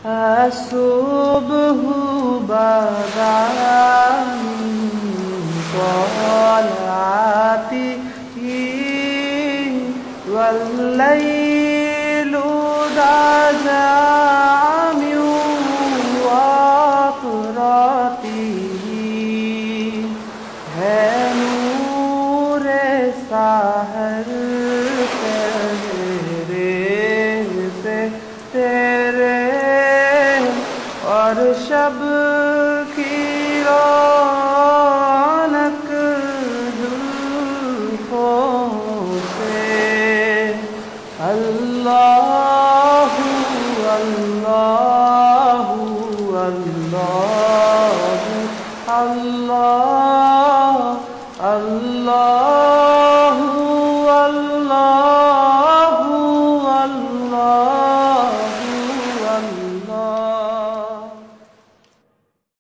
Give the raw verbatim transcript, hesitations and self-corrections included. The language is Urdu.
الصبح بدا من طلعته والليل دجى من وطرته ہے نور سحر چہرے سے تیرے اور شب کی رونق زلفوں سے اللہ اللہ اللہ